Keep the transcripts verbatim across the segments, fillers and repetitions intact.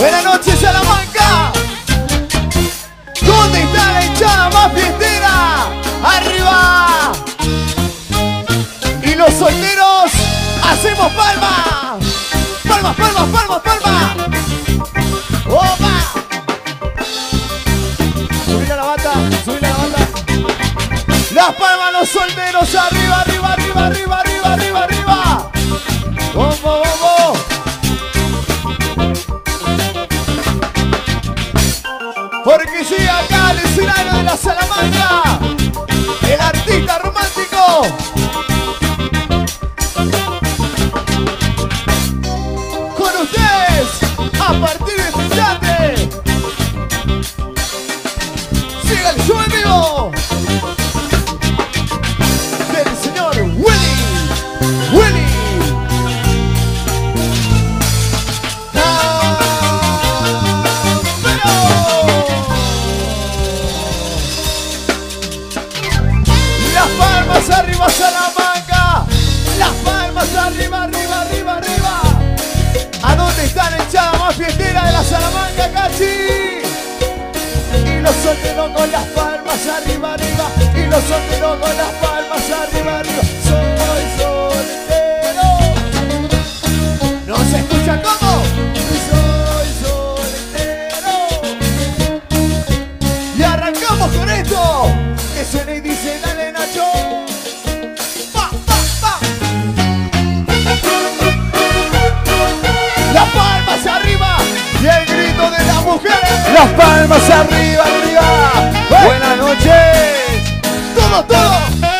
Buenas noches, Salamanca. ¿Dónde está la hinchada más fiestera? ¡Arriba! Y los solteros hacemos palmas. Palmas, palmas, palmas, palmas. ¡Opa! Subir a la bata, subir a la bata. Las palmas los solteros, arriba, arriba, arriba, arriba, arriba, arriba, arriba. ¡Vamos, vamos! Porque sigue acá el escenario de la Salamanca, el artista romántico. Con ustedes, a partir de este instante, sigue el show en vivo del señor Willy, Willy. Arriba Salamanca, las palmas arriba, arriba, arriba, arriba. ¿A dónde está la hinchada más fiestera de la Salamanca, Cachi? Y los solteros con las palmas arriba, arriba. Y los solteros con las palmas arriba, arriba. Soy soltero. ¿No se escucha cómo? Soy soltero. Y arrancamos con esto, que suena y dice dale Nacho. Las palmas arriba y el grito de las mujeres. Las palmas arriba, arriba. ¡Hey! Buenas noches. Todo, todo.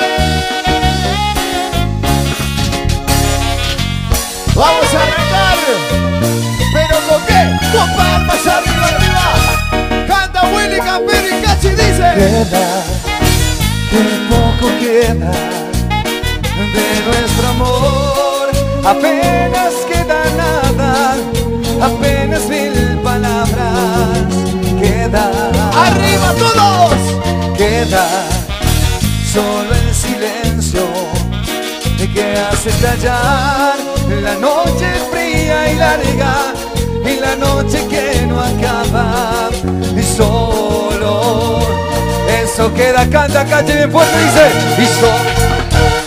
Vamos a arrancar. ¿Pero con qué? Con palmas arriba, arriba. Canta Willy Campero y Cachi dice. Queda, que poco queda de nuestro amor. Apenas queda nada, apenas mil palabras. Queda, arriba todos. Queda solo el silencio que hace callar la noche fría y larga y la noche que no acaba. Y solo eso queda, canta, cache bien fuerte, dice. Y solo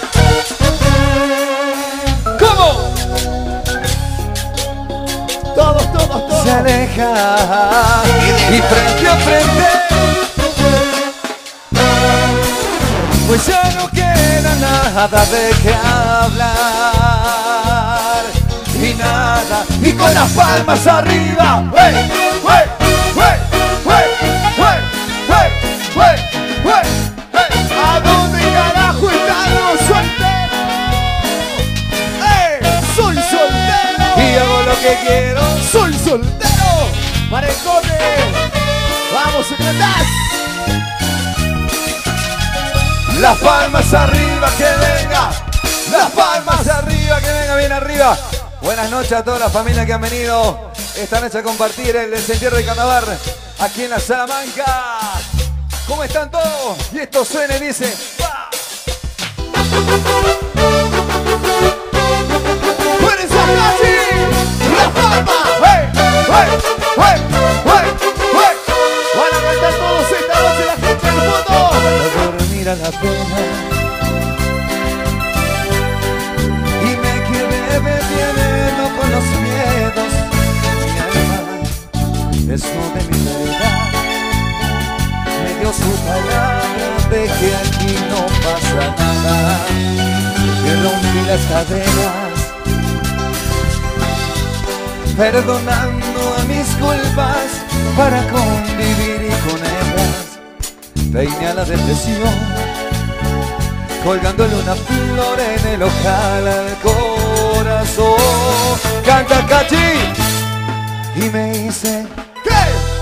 todos, todos, todos. Se aleja y frente a frente, pues ya no queda nada de qué hablar. Y nada, y con las palmas arriba. ¡Hey! ¡Hey! ¡Hey! ¡Hey! ¡Hey! ¡Hey! ¡Hey! ¡Hey! ¡Hey! ¿A dónde carajo están los solteros? ¡Eh! ¡Soy soltero! Y hago lo que quiero. ¡Soy soltero! ¡Marecote! ¡Vamos, secretas! Las palmas arriba, que venga. Las palmas arriba, que venga bien arriba. Buenas noches a toda la familia que han venido esta noche a compartir el desentierro de carnaval aquí en la Salamanca. ¿Cómo están todos? Y esto suena y dice ¡pa! ¡Fuerza, Cachi! ¡La palma! ¡Hey! ¡Hey! ¡Hey! ¡Hey! ¡Hey! Van a cantar todos esta noche la gente del fondo. Para dormir a la pena y me quedé bebiendo con los miedos. Mi alma desnuda mi verdad me dio su palabra de que aquí no pasa nada. Y rompí las cadenas perdonando a mis culpas para convivir y con ellas peiné a la depresión colgándole una flor en el ojal al corazón. Canta Cachi y me hice ¿qué?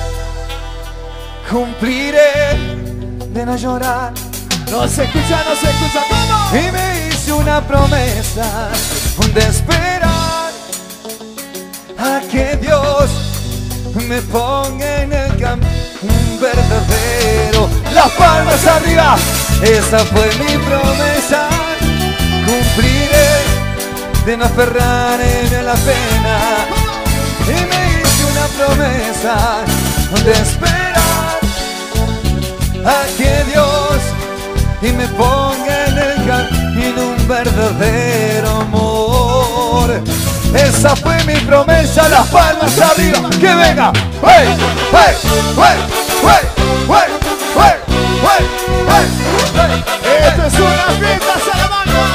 cumpliré de no llorar. No se escucha, no se escucha, ¿cómo? Y me hice una promesa de esperar a que Dios me ponga en el camino verdadero. Las palmas arriba, esa fue mi promesa. Cumpliré de no aferrarme a la pena. Y me hice una promesa cansar de esperar a que Dios y me ponga en el camino un verdadero amor. Esa fue mi promesa, las palmas arriba, que venga. ¡Hey! ¡Hey! ¡Hey! ¡Hey! ¡Hey! ¡Hey! ¡Hey! ¡Hey! ¡Hey! ¡Esto es una fiesta, Salamanca!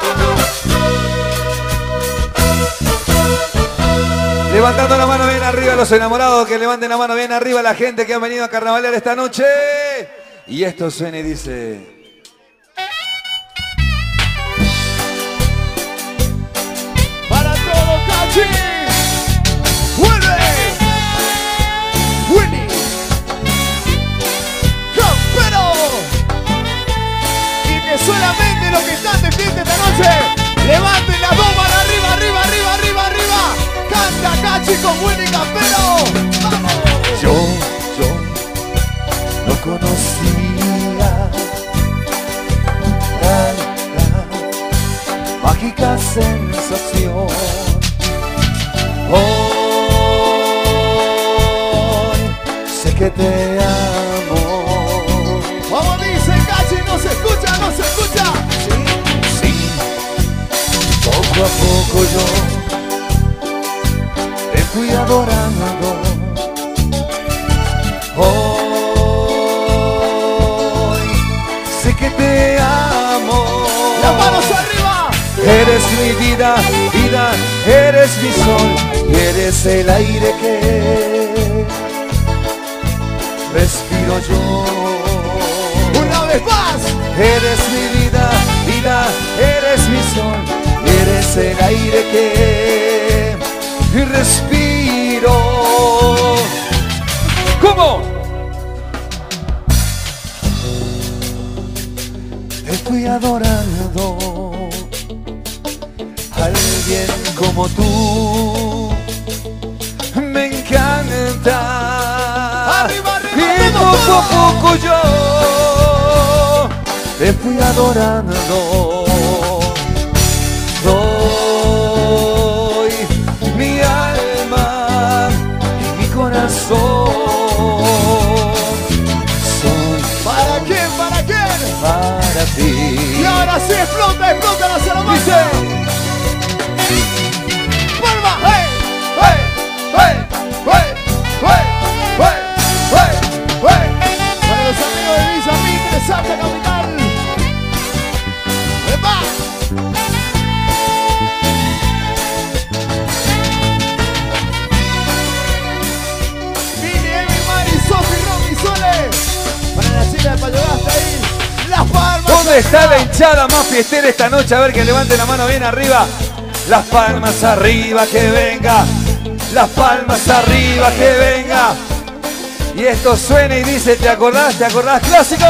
Levantando la mano bien arriba los enamorados, que levanten la mano bien arriba la gente que ha venido a carnavalear esta noche. Y esto suena y dice... Para todo, Cachi. ¡Vuelve! ¡Winnie! ¡Campero! Y que solamente los que están de fiesta esta noche levanten las dos manos arriba, arriba, arriba, arriba, arriba. Canta Cachi con Winnie Campero. ¡Vamos! Yo, yo no conocía tanta mágica sensación. Hoy sé que te amo. Como dice Cachi, no se escucha, no se escucha. Sí, sí, poco a poco yo te fui adorando. Hoy sé que te amo. Las manos arriba. Eres mi vida, vida, eres mi sol, eres el aire que respiro yo. Una vez más. Eres mi vida, vida, eres mi sol, eres el aire que respiro. ¿Cómo? Te fui adorando. Alguien como tú me encanta. Arriba, arriba, y poco a poco yo te fui adorando. Doy mi alma y mi corazón. Soy ¿Para quién? ¿Para quién? para ti. Y ahora sí explota, explota la Salamanca. Dice, ¡Palma! ¡Hey! ¡hey! ¡hey! ¡hey! ¡hey! ¡hey! ¡hey! ¡hey! Para los amigos de Villa Mitre, Santa Capital. ¡Epa! Vini, Emi, Mari, Sofi, Romy, Sole. Para la chica de Payogasta ahí. Las palmas. ¿Dónde está la hinchada más fiestera esta noche? A ver, que levante la mano bien arriba. Las palmas arriba, que venga. Las palmas arriba, que venga. Y esto suena y dice, ¿te acordás? ¿Te acordás? ¡Clásicos!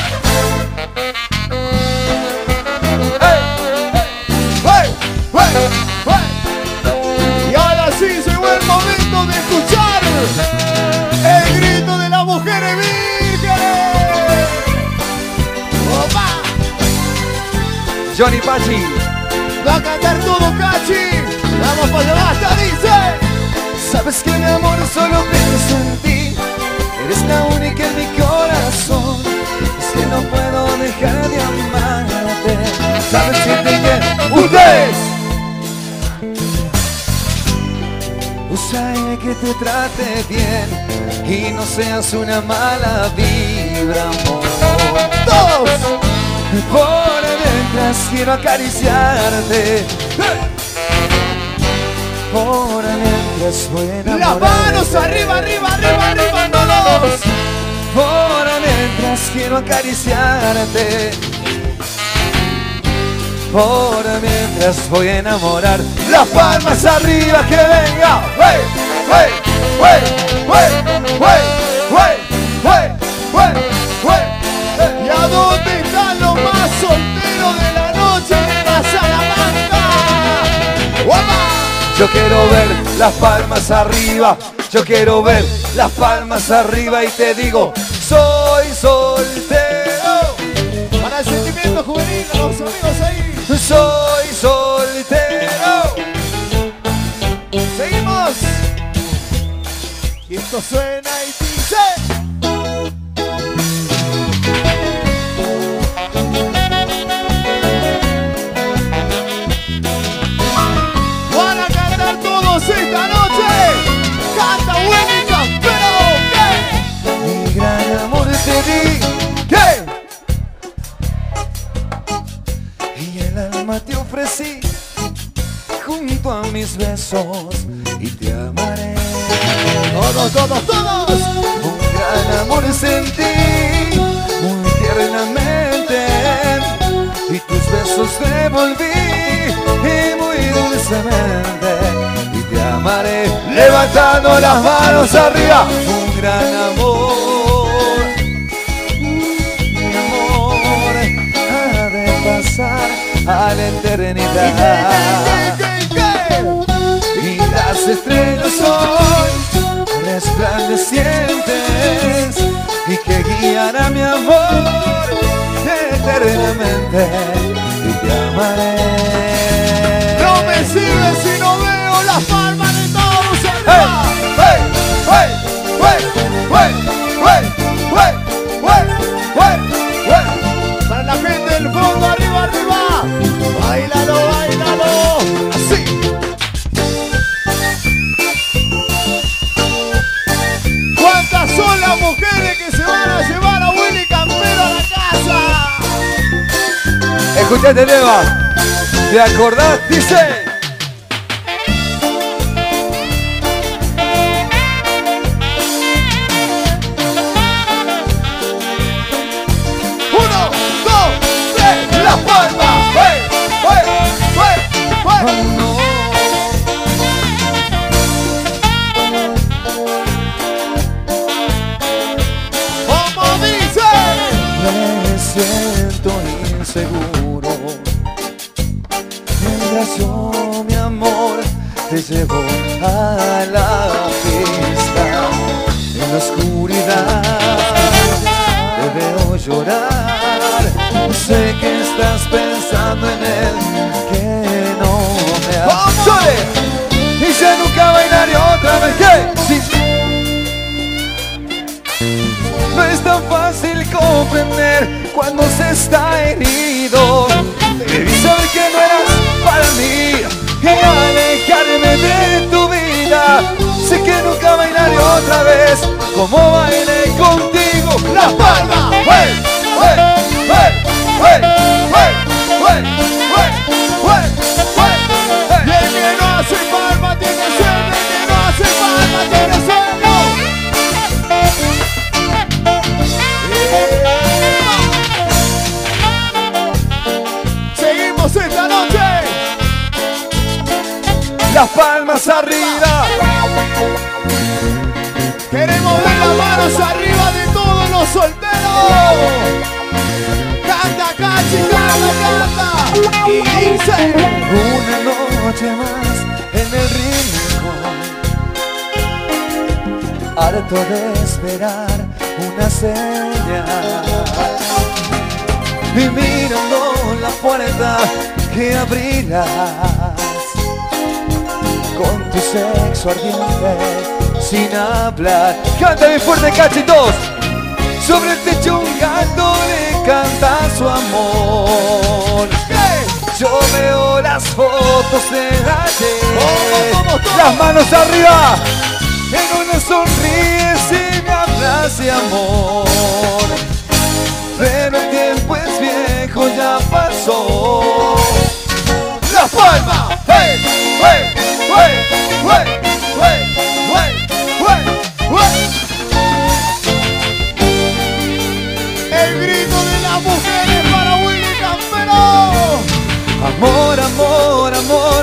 ¡Hey! ¡Hey! ¡Hey! ¡Hey! Y ahora sí llegó el momento de escuchar el grito de las mujeres vírgenes. ¡Opa! Johnny Pachi. Va a cantar todo Cachi. Vamos para basta, dice. Sabes que mi amor solo pienso en ti. Eres la única en mi corazón. Es que no puedo dejar de amarte. Sabes que te quiero. ¡Ustedes! Usa que te trate bien y no seas una mala vibra, amor. Todos. Por mientras quiero acariciarte. Por mientras voy a Las enamorarte. manos arriba, arriba, arriba, arriba, todos. Por mientras quiero acariciarte. Por mientras voy a enamorar. Las palmas arriba, que venga. ¡Wey! ¡Wey! ¡Wey! ¡Wey! ¡Wey! ¡Wey! ¡Wey! ¡Wey! ¡Wey! ¿Y a dónde están los más solteros de la noche de la Salamanca? ¡Guapa! Yo quiero ver las palmas arriba. Yo quiero ver las palmas arriba y te digo, soy soltero. Para el sentimiento juvenil, a los amigos ahí. Soy soltero. Seguimos. Y esto suena y dice. Van a cantar todos esta noche. Canta Willy Campero, ¿qué? Mi gran amor te di, ¿qué? Y el alma te ofrecí junto a mis besos y te amaré. Todos, todos, todos. Un gran amor sentí muy tiernamente y tus besos devolví y muy dulcemente y te amaré levantando las manos arriba. Un gran amor, mi amor ha de pasar a la eternidad. Y las estrellas son resplandecientes y que guían a mi amor eternamente y te amaré. No me sirve si no veo las palmas de todos arriba. ¡Hey! ¡Hey! ¡Hey! ¡Hey! ¡Hey! ¡Hey! ¡Hey! ¡Hey! ¡Hey! Para la gente del fondo, arriba, arriba. Báilalo, báilalo. Así. ¿Cuántas son las mujeres que se van a llevar a Willy Campero a la casa? Escuchate, Eva. ¿Te acordás? Dice. Uno, dos, tres, las palmas. ¡Hey! ¡Hey! ¡Hey! ¡Hey! Oh, no. ¡Como dice! Me siento inseguro mientras yo, mi amor, te llevo a la fiesta. En la oscuridad te veo llorar. Sé que estás pensando en él, que no me ¡Vamos! ¡Sole! Y ya nunca bailaré otra vez. ¿Qué? Sí. No es tan fácil comprender cuando se está herido. Debí saber que no eras para mí y alejarme de tu vida. Sé que nunca bailaré otra vez como bailé contigo. ¡Las palmas! ¡Hey! ¡Hey! ¡Hey! ¡Hey! ¡Hey! ¡Hey! ¡Hey! ¡Hey! ¡Hey! Y el que no hace palma tiene sueño, el que no hace palma tiene sueño. Seguimos esta noche. Las palmas arriba. Queremos ver las manos arriba de todos los solteros. Canta, Cachi, canta, canta. Y dice. Una noche más en el rincón, harto de esperar una señal, y mirando la puerta que abrirás con tu sexo ardiente sin hablar. Canta bien fuerte, cachitos. Sobre el techo un gato le canta su amor. Yo veo las fotos de ayer. Vamos, vamos, todos. Las manos arriba. En una sonríes y me hablas de amor. Pero el tiempo es viejo, ya pasó. Las palmas. ¡Hey! ¡Hey! ¡Hey! ¡Hey! ¡Hey! ¡Hey! ¡Hey! ¡Hey! El grito de las mujeres para Willy Campero. Amor, amor, amor.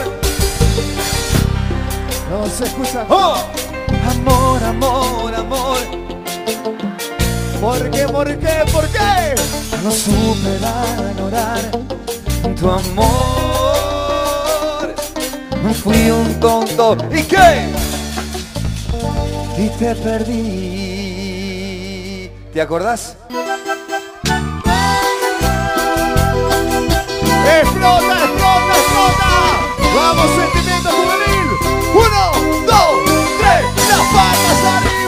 No se escucha. ¡Oh! Amor, amor, amor. ¿Por qué, por qué, por qué? No supe valorar tu amor. Fui un tonto. ¿Y qué? Y te perdí. ¿Te acordás? ¡Explota, explota, explota! ¡Vamos, sentimiento juvenil! ¡Uno, dos, tres! ¡Las palmas arriba!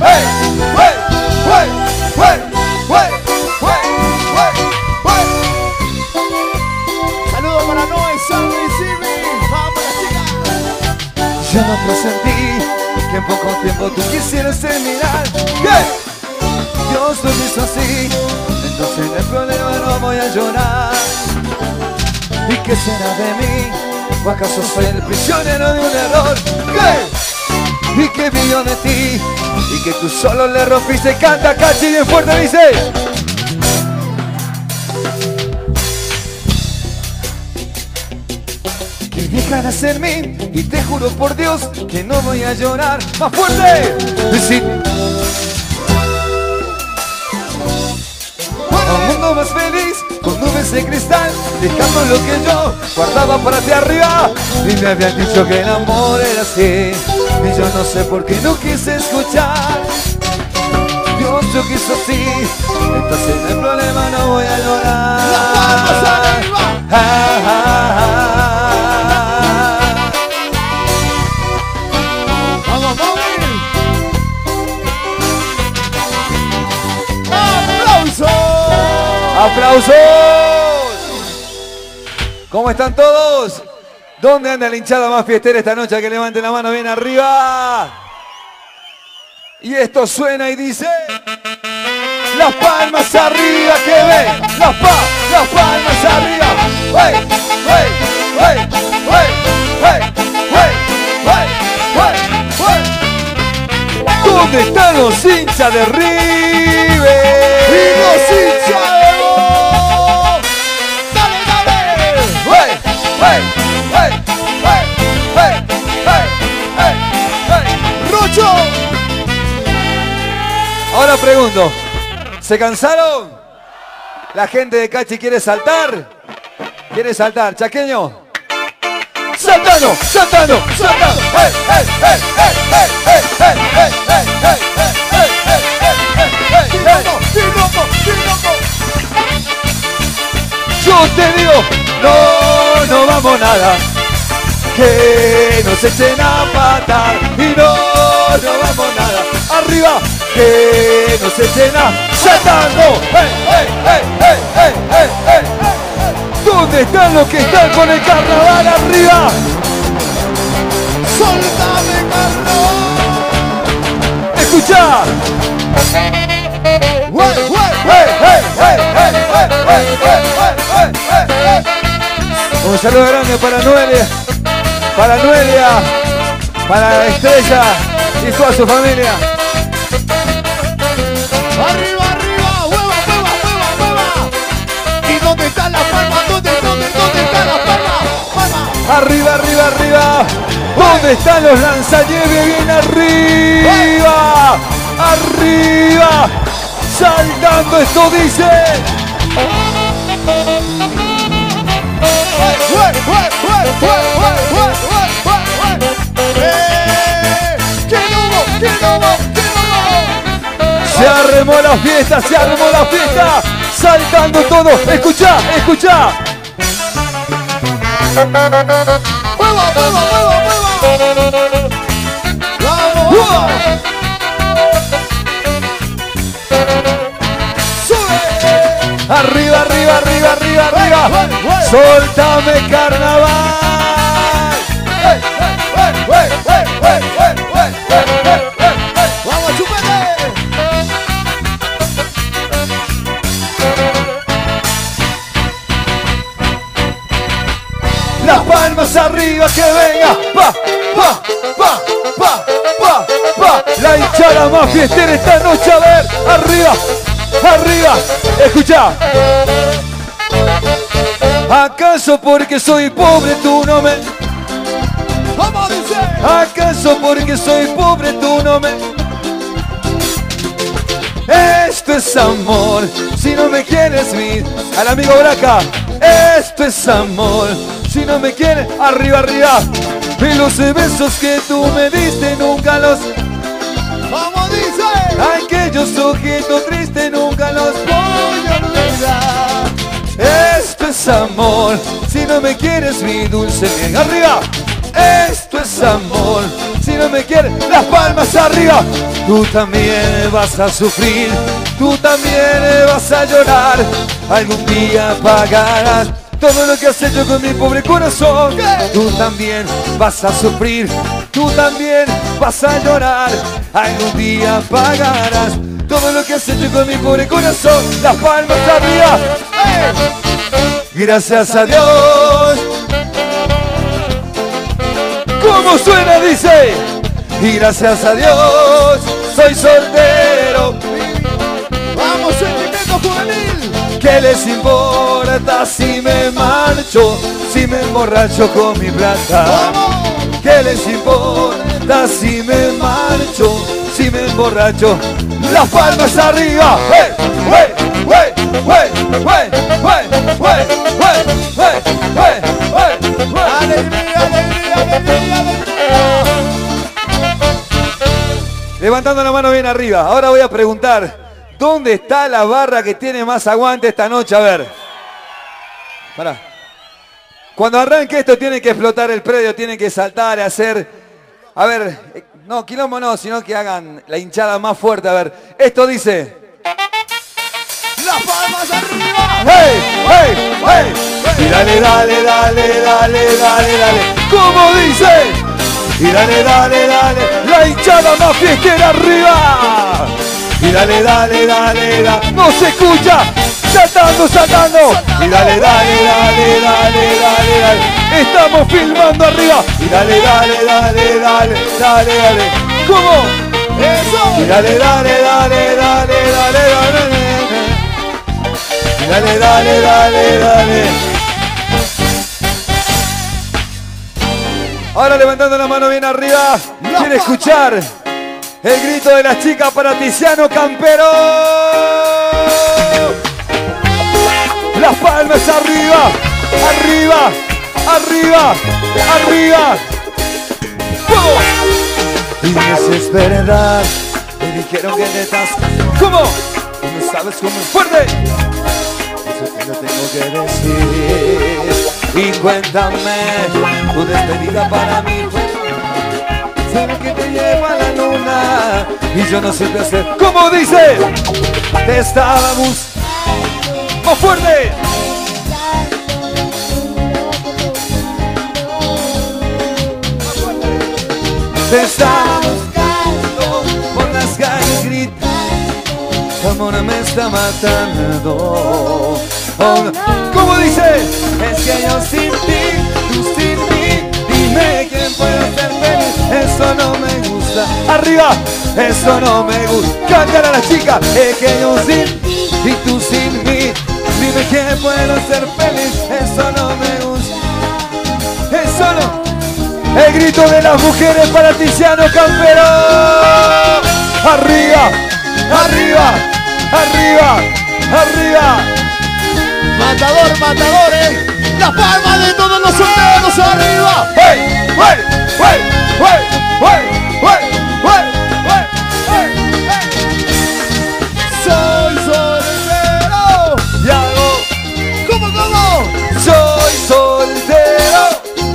hey, hey, hey, hey, hey, hey, hey. Saludos para Noé, San Luis, Simi. Vamos, chicas. Yo no presentí que en poco tiempo tú quisieras terminar. ¿Qué? Dios lo hizo así, entonces no hay problema, no voy a llorar. ¿Y qué será de mí? ¿O acaso soy el prisionero de un error? ¿Qué? ¿Y qué vi yo de ti? Y que tú solo le rompiste. Canta, Cachi, bien fuerte, dice. Que dejarás en mí y te juro por Dios que no voy a llorar. ¡Más fuerte! Sí. Un mundo más feliz, con nubes de cristal, dejando lo que yo guardaba para ti arriba. Y me habían dicho que el amor era así, y yo no sé por qué no quise escuchar. Dios lo quiso así, entonces no hay problema, no voy a llorar. ¡Las palmas arriba! Ah, ah, ah. ¡Vamos, móvil! ¡Aplausos! ¡Aplausos! ¿Cómo están todos? ¿Dónde anda la hinchada más fiestera esta noche? Que levanten la mano bien arriba. Y esto suena y dice: las palmas arriba, que ven. Las, pa las palmas arriba. ¡Hey! ¡Hey! ¡Hey! ¡Hey! ¡Hey! ¡Hey! ¡Hey! ¡Hey! ¡Hey! ¿Dónde están los hinchas de River? ¡Y los hinchas de Boca! ¡Dale, dale! ¡Hey! ¡Hey! ¡Hey! ¡Hey! ¡Hey! ¡Hey! ¡Hey! ¡Hey! ¡Rocho! Ahora pregunto, ¿se cansaron? ¿La gente de Cachi quiere saltar? ¿Quiere saltar? ¿Chaqueño? ¡Saltando! ¡Saltando! ¡Saltando! ¡Hey! ¡Hey! ¡Hey! ¡Hey! ¡Hey! ¡Hey! ¡Hey! ¡Hey! ¡Hey! ¡Hey! ¡Hey! ¡Hey! ¡Hey! ¡Hey! Yo te digo, no, no vamos nada, que nos echen a patar. Y no, no vamos nada, arriba, que nos echen a saltando. ¡Hey! ¡Hey! ¡Hey! ¡Hey! ¡Hey! ¡Hey! ¡Hey! ¿Dónde están los que están con el carnaval arriba? ¡Soltame, carnaval! ¡Escuchá! ¡Wey, wey! ¡Hey! ¡Hey! ¡Hey! ¡Hey! ¡Hey! ¡Hey! ¡Hey! ¡Hey! ¡Hey! ¡Hey! Un saludo grande para Noelia, para Noelia, para Estrella y toda su familia. ¡Arriba, arriba! ¡Hueva, hueva, hueva, hueva! ¿Y dónde están las palmas? ¿Dónde, dónde, dónde están las palmas? ¡Palmas! Arriba, arriba, arriba. ¿Dónde están los lanzanieves? Bien arriba. Arriba. Saltando, esto dice. ¡Wey, wey, wey, wey, wey, wey, wey, wey! ¡Eh! ¿Quién hubo? ¿Quién hubo? ¿Quién hubo? Se armó la fiesta, se armó la fiesta. Saltando todo. Escuchá, escuchá. ¡Hueva, hueva, hueva, hueva! ¡Vamos, vamos! ¡Sube! Arriba, arriba, arriba, arriba, arriba. Soltame, carnaval. Hey, hey, hey, hey, hey, hey, hey, hey, hey, hey, hey. ¡Vamos, chupete! Las palmas arriba, que venga. Pa, pa, pa, pa, pa, pa. La hinchada más fiestera esta noche, a ver. Arriba, arriba. Escucha. ¿Acaso porque soy pobre tú no me... ¿Cómo dice? ¿Acaso porque soy pobre tú no me... Esto es amor, si no me quieres mi... Al amigo Braca. Esto es amor, si no me quieres... Arriba, arriba. Y los besos que tú me diste nunca los... ¿Cómo dice? Aquellos ojitos tristes nunca los voy a olvidar. Esto es amor, si no me quieres mi dulce miel. Arriba. Esto es amor, si no me quieres, las palmas arriba. tú también vas a sufrir, tú también vas a llorar, algún día pagarás todo lo que has hecho con mi pobre corazón. Tú también vas a sufrir, tú también vas a llorar, algún día pagarás todo lo que has hecho con mi pobre corazón. Las palmas arriba. ¡Hey! Gracias a Dios. ¿Cómo suena? Dice. Y gracias a Dios soy soltero. Vamos, sentimiento juvenil. ¿Qué les importa si me marcho, si me emborracho con mi plata? ¡Vamos! ¿Qué les importa si me marcho, si me emborracho? Las palmas arriba. ¡Hey! ¡Hey! ¡Hey! ¡Hey! ¡Hey! ¡Hey! ¡Hey! ¡Hey! ¡Hey! ¡Hey! ¡Alegría, alegría, alegría, alegría! Levantando la mano bien arriba. Ahora voy a preguntar, ¿dónde está la barra que tiene más aguante esta noche? A ver. Pará. Cuando arranque esto tiene que explotar el predio, tiene que saltar, hacer... A ver, no, quilombo no, sino que hagan la hinchada más fuerte. A ver, esto dice... ¡Las palmas arriba! ¡Hey! ¡Hey! ¡Hey! Y dale, dale, dale, dale, dale, dale. ¿Cómo dice? Y dale, dale, dale, la hinchada más fiestera arriba. Y dale, dale, dale, dale, no se escucha, saltando, saltando. Y dale, dale, dale, dale, dale, dale, estamos filmando arriba. Y dale, dale, dale, dale, dale, dale. ¿Cómo? ¡Eso! Y dale, dale, dale, dale, dale, dale. Y dale, dale, dale, dale. Ahora levantando la mano bien arriba, quiere escuchar el grito de las chicas para Tiziano Campero. Las palmas arriba, arriba, arriba, arriba. ¡Fuego! Y dices, es verdad, me dijeron que te estás... ¿Cómo? Tú no sabes cómo es fuerte. Eso te lo tengo que decir. Y cuéntame, tu despedida para mí fue... Será que te lleva a la luna y yo no sé qué hacer. ¿Cómo dice? Te estábamos más fuerte. Te estaba buscando por las calles gritando, tu amor me está matando. Oh, no. ¿Cómo dice? Es que yo sin ti, tú sin mí, dime quién puede ser feliz. Eso no me gusta. Arriba, eso no me gusta. Cantar a la chica. Es que yo sin ti y tú sin mí, dime quién puedo ser feliz. Eso no me gusta. Eso no. El grito de las mujeres para Tiziano Campero. Arriba, arriba, arriba, arriba. Matador, matador, eh. Las palmas de todos los soldados arriba. ¡Hey! ¡Hey! ¡Hey! ¡Hey! ¡Hey! ¡Hey! ¡Hey! ¡Hey! ¡Hey! Soy soltero. Y hago. ¿Cómo, cómo? Soy soltero.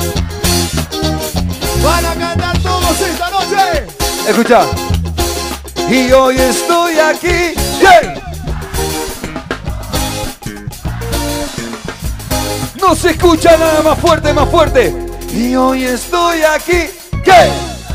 Van a cantar todos esta noche. Escucha. Y hoy estoy aquí. ¡Yeah! No se escucha nada más fuerte, más fuerte. Y hoy estoy aquí. ¿Qué?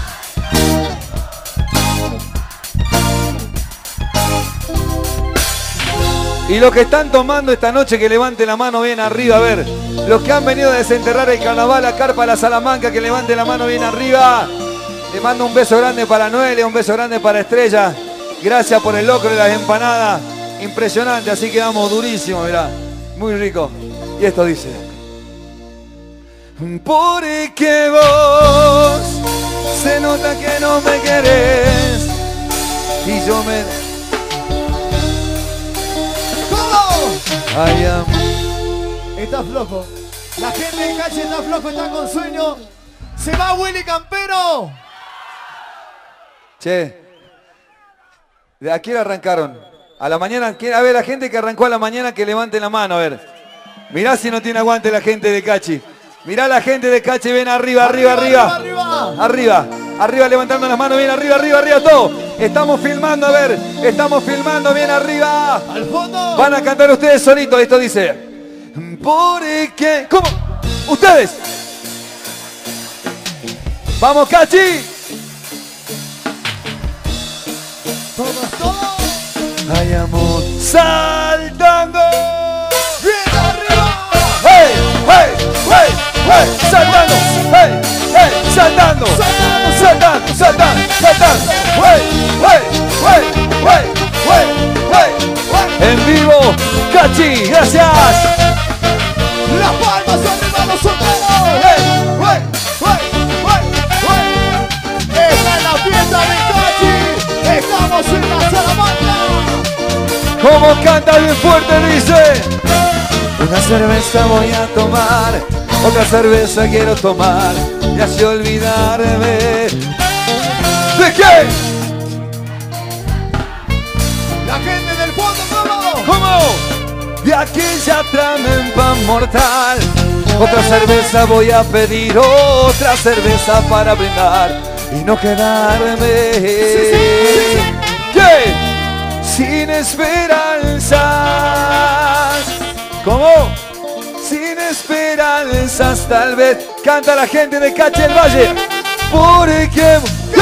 Y los que están tomando esta noche, que levanten la mano bien arriba. A ver, los que han venido a desenterrar el carnaval, a Carpa La Salamanca, que levanten la mano bien arriba. Le mando un beso grande para Noelia, un beso grande para Estrella. Gracias por el locro y las empanadas. Impresionante, así quedamos durísimos, mirá. Muy rico. Y esto dice: porque vos se nota que no me querés y yo me... ¿Cómo? Ay, am... Está flojo. La gente de calle está flojo, está con sueño. Se va Willy Campero. Che, ¿de a quién arrancaron? A la mañana, a ver, la gente que arrancó a la mañana que levante la mano, a ver. Mirá si no tiene aguante la gente de Cachi. Mirá la gente de Cachi, ven arriba, arriba, arriba. Arriba, arriba. Arriba. Arriba, levantando las manos bien arriba, arriba, arriba, todo. Estamos filmando, a ver. Estamos filmando bien arriba. Al fondo. Van a cantar ustedes solitos. Esto dice. ¿Por qué? ¿Cómo? Ustedes. Vamos, Cachi. Todos, todos. Hay amor saltando. Bien arriba. ¡Hey! ¡Hey! ¡Hey! ¡Hey! ¡Saltando! ¡Hey! ¡Hey! ¡Saltando! Saltando. ¡Saltando! ¡Saltando! ¡Saltando! ¡Hey! ¡Hey! ¡Hey! ¡Hey! ¡Hey! ¡Hey! En vivo, Cachi, gracias. Las palmas arriba, los solteros. ¡Hey! ¡Hey! ¡Hey! ¡Hey! Esta es la fiesta de Cachi. Estamos en la Salamanca. ¿Cómo canta bien fuerte? Dice. Una cerveza voy a tomar, otra cerveza quiero tomar y así olvidarme. ¿De qué? La gente del fondo, ¿cómo? ¿Cómo? De aquella trampa mortal. Otra cerveza voy a pedir, otra cerveza para brindar y no quedarme. Sí, sí, sí, sí. ¿Qué? Sin esperanzas. ¿Cómo? Sin esperanzas tal vez. Canta la gente de Cachi del Valle. Porque... ¿Qué?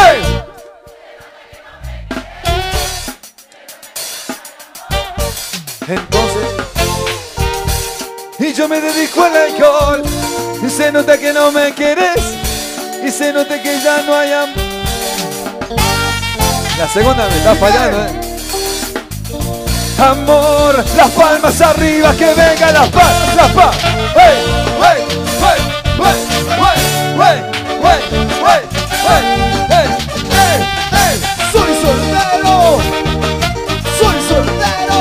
Entonces... Y yo me dedico al alcohol. Y se nota que no me querés. Y se nota que ya no hay amor. La segunda me está fallando, ¿eh? Amor, las palmas arriba, que vengan las palmas, las palmas. ¡Hey! ¡Hey! ¡Hey! ¡Hey! ¡Hey! ¡Hey! ¡Hey! ¡Hey! ¡Hey! ¡Hey! ¡Hey! Soy soltero. Soy soltero.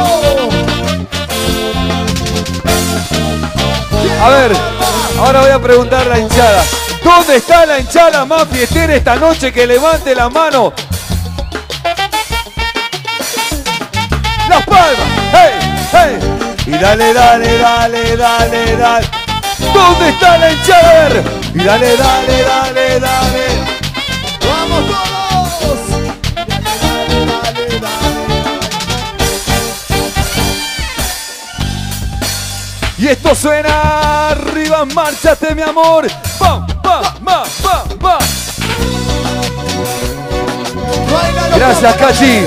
A ver, ahora voy a preguntar a la hinchada. ¿Dónde está la hinchada más fiestera esta noche? Que levante la mano. Las palmas, hey, hey. Y dale, dale, dale, dale, dale. ¿Dónde está la hinchada? A ver. Y dale, dale, dale, dale. Vamos todos. Dale, dale, dale. Y esto suena arriba, márchate mi amor. Va, va, va, va, va. Báilalo, Gracias, ¿cómo? Cachi.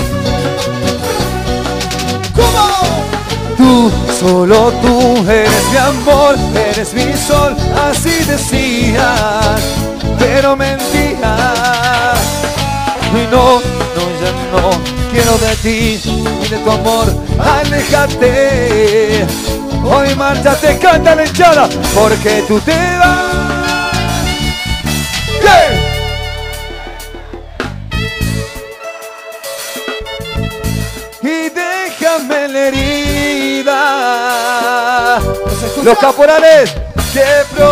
¿Cómo? Tú, solo tú eres mi amor, eres mi sol, así decías, pero mentías. Y no, no, ya no quiero de ti y de tu amor, aléjate. Hoy márchate, canta la hinchada, porque tú te vas. ¡Yeah! Y déjame la herida. Los caporales que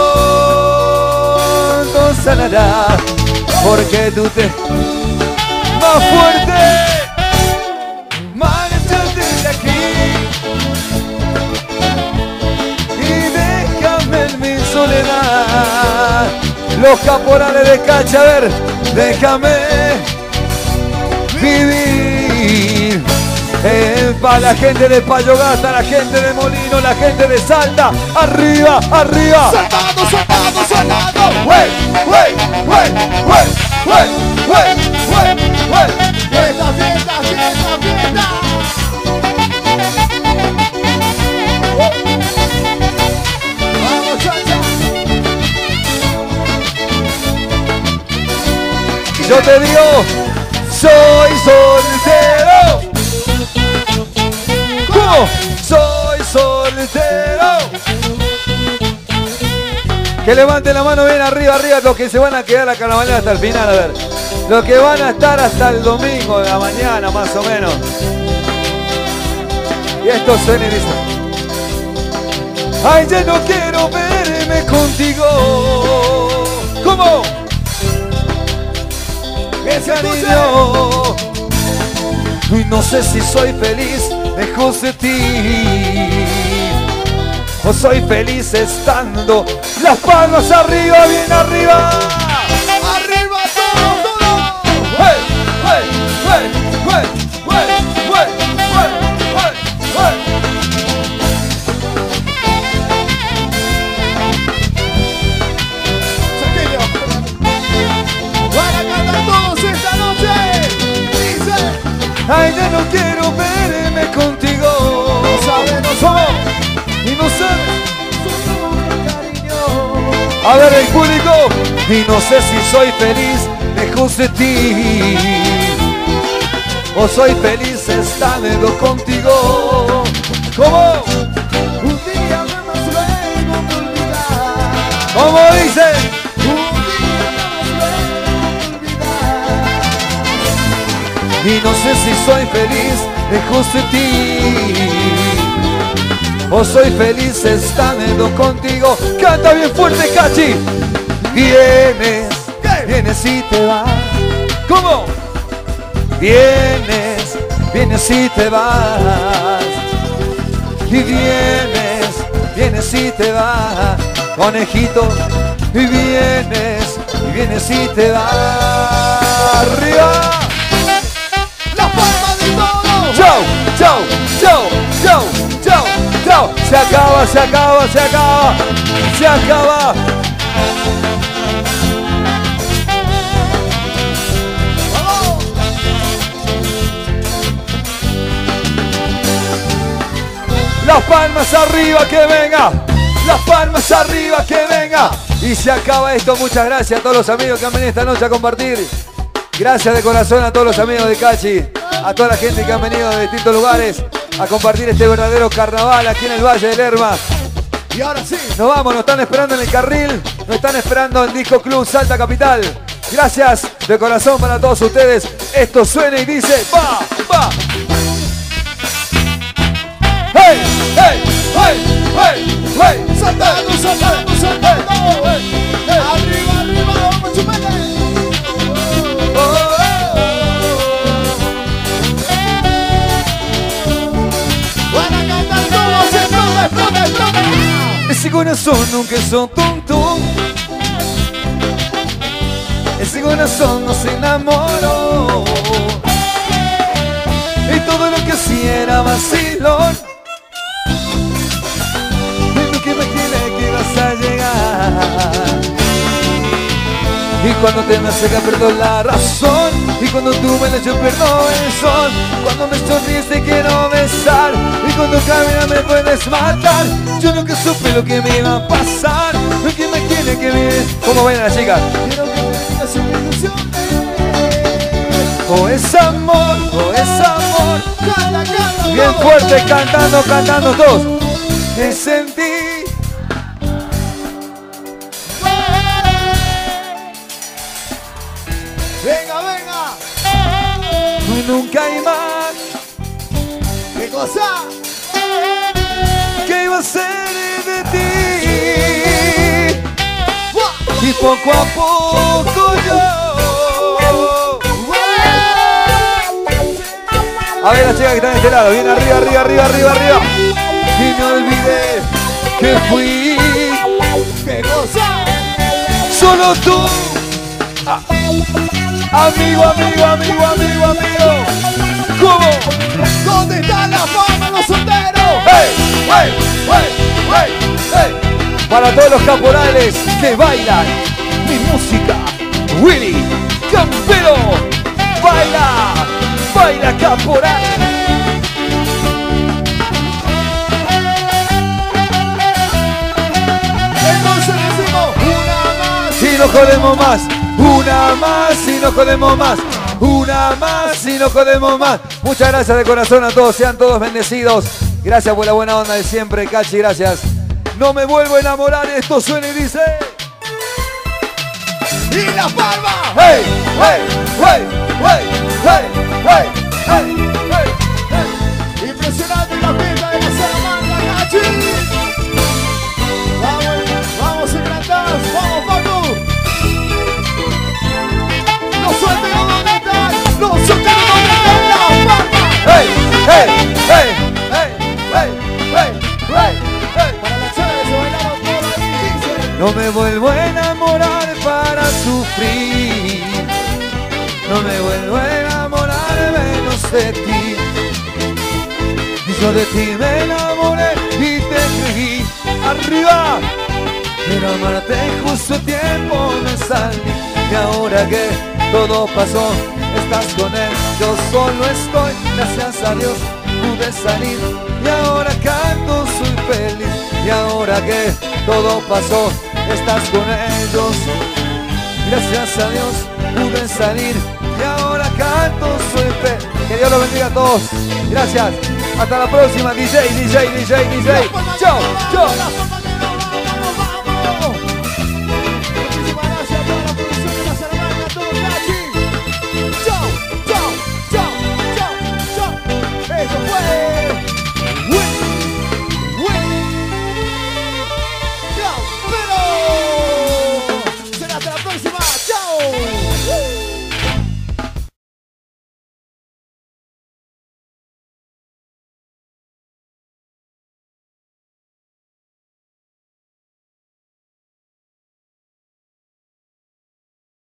pronto sanará, porque tú te más fuerte. Márchate de aquí y déjame en mi soledad. Los caporales de Cachi, a ver, déjame vivir. Eh, para la gente de Payogasta, la gente de Molino, la gente de Salta, arriba, arriba. Saltando, saltando, saltando. ¡Wey, wey, wey, wey, wey, wey, wey, wey! Fiesta, fiesta, fiesta, fiesta. Vamos, chacha. Yo te digo, soy soltero. ¿Cómo? Soy soltero. Que levanten la mano bien arriba, arriba, los que se van a quedar acá en la mañana hasta el final, a ver. Los que van a estar hasta el domingo de la mañana, más o menos. Y esto suena y dice: ay, ya no quiero verme contigo. ¿Cómo? ¡Qué cariño! Y no sé si soy feliz lejos de ti, o soy feliz estando. Las palmas arriba, bien arriba. Arriba todos, todos. Ay, ya no quiero verme contigo. No sabe, no sabe. Y no sabe. Cariño. A ver el público. Y no sé si soy feliz lejos de ti o soy feliz estando contigo. ¿Cómo? Un día me más luego de olvidar. ¿Cómo dice? Un día me más luego de olvidar. Y no sé si soy feliz lejos de ti o soy feliz estando contigo. Canta bien fuerte, Cachi. Vienes, vienes y te vas. ¿Cómo? Vienes, vienes y te vas. Y vienes, vienes y te vas. Conejito, y vienes, y vienes y te vas. Arriba. La palma de todo. Chau, chau, chau, chau, chau, chau. Se acaba, se acaba, se acaba, se acaba. ¡Vamos! Las palmas arriba, que venga. Las palmas arriba, que venga. Y se acaba esto. Muchas gracias a todos los amigos que han venido esta noche a compartir. Gracias de corazón a todos los amigos de Cachi, a toda la gente que han venido de distintos lugares a compartir este verdadero carnaval aquí en el Valle del Lerma. Y ahora sí. Nos vamos, nos están esperando en el carril, nos están esperando en Disco Club Salta Capital. Gracias de corazón para todos ustedes. Esto suena y dice, va, va. ¡Hey, hey, hey, hey, hey! Saltando, saltando, saltando. Arriba, arriba, vamos, chupete. Para cantar todos, explota, explota, explota. Esse coração nunca é só tonto. Esse coração não se enamoró. Y todo lo que hacía era vacilón. Y nunca imaginé que ibas a llegar. Y cuando te me acerca perdo la razón. Y cuando tú me la yo perdo el sol. Cuando me sonríes te quiero besar. Y cuando caminas me puedes matar. Yo nunca supe lo que me iba a pasar. Nunca imaginé que me... ¿Cómo ven las chicas? Quiero que me digas ilusiones. Oh, es amor, oh, es amor. Canta, canta, Bien todo. fuerte, cantando, cantando todos. Es en ti. Venga, venga. Nunca hay más. ¿Qué cosa? ¿Qué iba a ser de ti? Y poco a poco yo. A ver las chicas que están de este lado. Bien arriba, arriba, arriba, arriba, arriba. Y me olvidé que fui ¿Qué cosa? solo tú. Ah. Amigo, amigo, amigo, amigo, amigo. ¿Cómo? ¿Dónde está la fama de los solteros? ¡Hey! ¡Hey! ¡Hey! ¡Hey! ¡Hey! Para todos los caporales que bailan mi música, Willy Campero. Baila, baila caporal. Entonces decimos una más. Si no jodemos más, una más, si no jodemos más, una más, si no jodemos más. Muchas gracias de corazón a todos, sean todos bendecidos. Gracias por la buena onda de siempre, Cachi, gracias. No me vuelvo a enamorar, esto suena y dice... Y la palma. ¡Hey! ¡Hey! ¡Hey! ¡Hey! ¡Hey! ¡Hey! ¡Hey! ¡Hey! ¡Hey! Impresionante la fiesta de la Salamanca, Cachi. Vamos, vamos encantados, vamos Paco. Los solteros donde están, los solteros donde están, la palma. ¡Hey! ¡Hey! ¡Hey! ¡Hey! ¡Hey! ¡Hey! ¡Hey! ¡Hey! Para la chava que se bailaron por ahí, dice. No me vuelvo a enamorar para sufrir. No me vuelvo a enamorar menos de ti. Y yo de ti me enamoré y te creí. ¡Arriba! Pero amarte justo a tiempo me salí. Y ahora que todo pasó, estás con él, yo solo estoy, gracias a Dios pude salir y ahora canto, soy feliz. Y ahora que todo pasó, estás con ellos, gracias a Dios pude salir y ahora canto, soy feliz. Que Dios los bendiga a todos, gracias, hasta la próxima. D J, D J, D J, D J, chao, chao.